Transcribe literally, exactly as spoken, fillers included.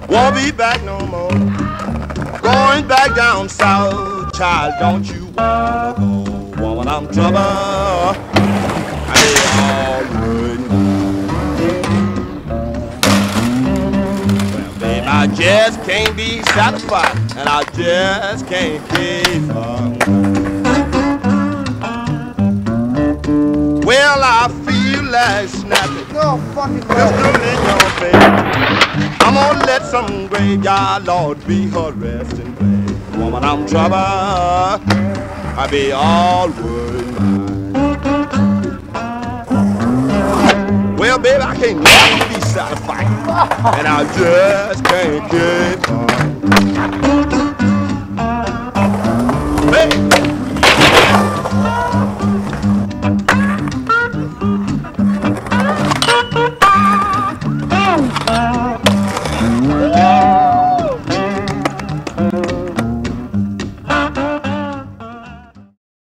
Won't be back no more. Going back down south, child, don't you wanna go? Woman, I'm trouble. I already well, babe, I just can't be satisfied, and I just can't keep up. Well, I feel like snapping. No fucking Pistol in your face. I'm gonna let some graveyard lord be her resting place. Woman, I'm trouble. I be always mine. Well, baby, I can't never be satisfied, and I just can't keep on.